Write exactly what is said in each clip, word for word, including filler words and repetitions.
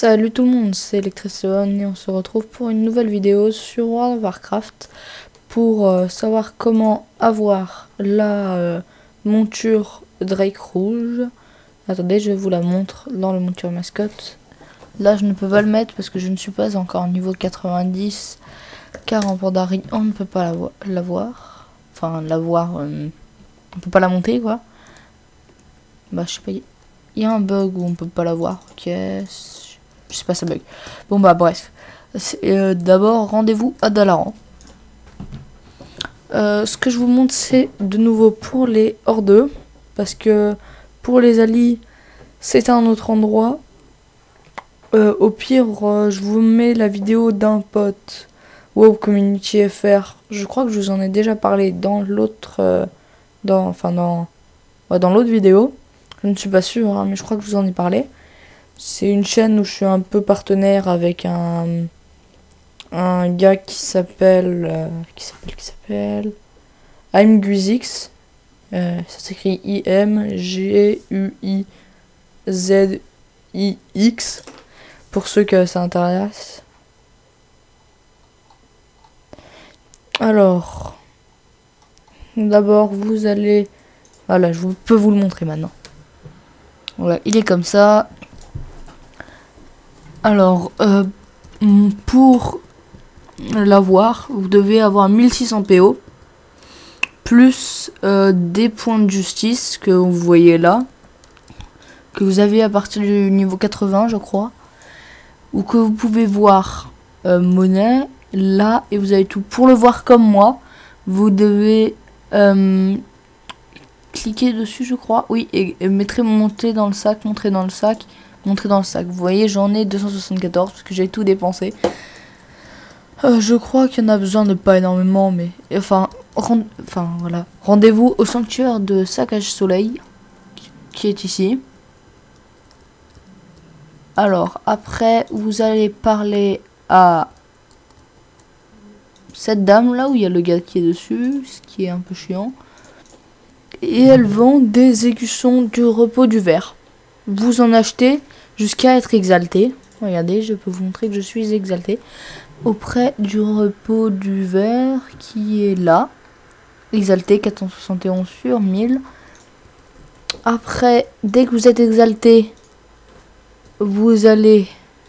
Salut tout le monde, c'est Electriceon et on se retrouve pour une nouvelle vidéo sur World of Warcraft pour euh, savoir comment avoir la euh, monture Drake rouge. Attendez, je vous la montre dans le monture mascotte. Là, je ne peux pas le mettre parce que je ne suis pas encore niveau quatre-vingt-dix, car en Pandarie, on ne peut pas l'avoir. Enfin, l'avoir, euh, on peut pas la monter, quoi. Bah, je sais pas, il y a un bug où on peut pas l'avoir. Ok, je sais pas, ça bug. Bon, bah, bref. Euh, D'abord, rendez-vous à Dalaran. Euh, ce que je vous montre, c'est de nouveau pour les Hordes, parce que pour les alliés, c'est un autre endroit. Euh, au pire, euh, je vous mets la vidéo d'un pote WoW Community F R. Je crois que je vous en ai déjà parlé dans l'autre, euh, dans, enfin dans, ouais, dans l'autre vidéo. Je ne suis pas sûr, hein, mais je crois que je vous en ai parlé. C'est une chaîne où je suis un peu partenaire avec un, un gars qui s'appelle, euh, qui s'appelle, qui s'appelle, ImGuizix. Euh, ça s'écrit I M G U I Z I X. Pour ceux que ça intéresse. Alors, d'abord, vous allez... Voilà, je peux vous le montrer maintenant. Voilà, il est comme ça. Alors, euh, pour l'avoir, vous devez avoir mille six cents P O. Plus euh, des points de justice que vous voyez là. Que vous avez à partir du niveau quatre-vingts, je crois. Ou que vous pouvez voir euh, monnaie là et vous avez tout. Pour le voir comme moi, vous devez euh, cliquer dessus, je crois. Oui, et, et mettre monter dans le sac, montrer dans le sac, montrer dans le sac. Vous voyez, j'en ai deux cent soixante-quatorze parce que j'ai tout dépensé. Euh, je crois qu'il y en a besoin de pas énormément, mais enfin, rend, enfin voilà. Rendez-vous au sanctuaire de Saccage Soleil qui est ici. Alors, après, vous allez parler à cette dame là où il y a le gars qui est dessus, ce qui est un peu chiant. Et elle vend des écussons du repos du ver. Vous en achetez jusqu'à être exalté. Regardez, je peux vous montrer que je suis exalté. Auprès du repos du ver qui est là. Exalté quatre cent soixante et onze sur mille. Après, dès que vous êtes exalté, vous allez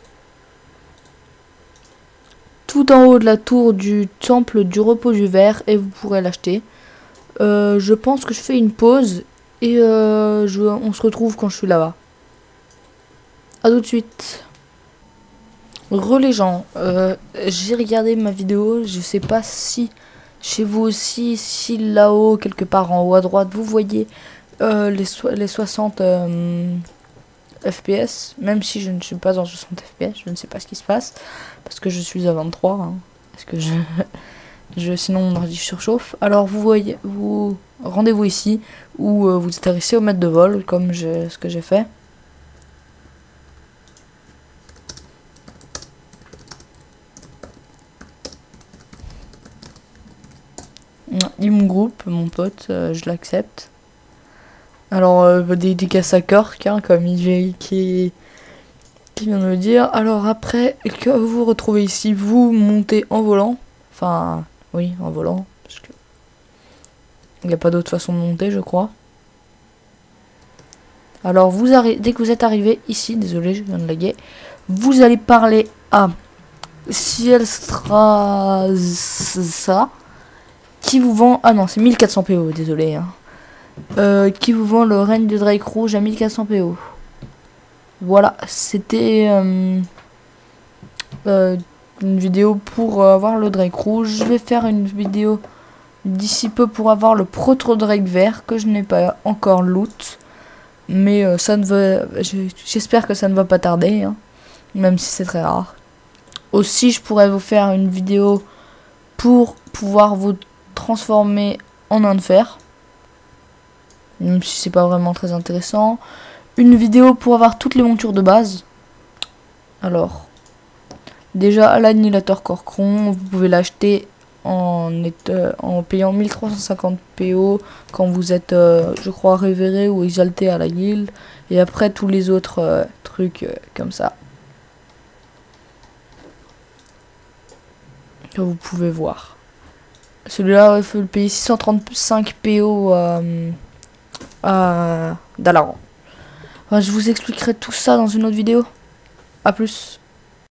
tout en haut de la tour du temple du repos du ver et vous pourrez l'acheter. Euh, je pense que je fais une pause et euh, je, on se retrouve quand je suis là-bas. A tout de suite. Re les gens, euh, j'ai regardé ma vidéo, je sais pas si chez vous aussi, si là-haut, quelque part en haut à droite, vous voyez euh, les, so les soixante... Euh, F P S, même si je ne suis pas en soixante F P S, je ne sais pas ce qui se passe, parce que je suis à vingt-trois, hein, parce que je, je sinon mon ordi surchauffe. Alors vous voyez, vous rendez-vous ici, où euh, vous atterrissez au mètre de vol, comme je, ce que j'ai fait. Il me groupe, mon pote, euh, je l'accepte. Alors, euh, des dédicaces à Cork, hein, comme il qui, qui vient de me dire. Alors, après que vous retrouvez ici, vous montez en volant. Enfin, oui, en volant. Parce que il n'y a pas d'autre façon de monter, je crois. Alors, vous dès que vous êtes arrivé ici, désolé, je viens de laguer, vous allez parler à Cielstraza, qui vous vend... Ah non, c'est mille quatre cents P O, désolé, hein. Euh, qui vous vend le règne de Drake rouge à mille quatre cents P O. Voilà, c'était euh, euh, une vidéo pour euh, avoir le Drake rouge. Je vais faire une vidéo d'ici peu pour avoir le proto Drake vert que je n'ai pas encore loot. Mais euh, ça ne va, j'espère que ça ne va pas tarder, hein, même si c'est très rare. Aussi, je pourrais vous faire une vidéo pour pouvoir vous transformer en un de fer. Même si c'est pas vraiment très intéressant. Une vidéo pour avoir toutes les montures de base. Alors, déjà l'annihilateur Corcron, vous pouvez l'acheter en, euh, en payant mille trois cent cinquante P O quand vous êtes, euh, je crois, révéré ou exalté à la guilde. Et après tous les autres euh, trucs euh, comme ça. que vous pouvez voir. Celui-là, il faut le payer six cent trente-cinq P O à, à Dalaran. Enfin, je vous expliquerai tout ça dans une autre vidéo. A plus.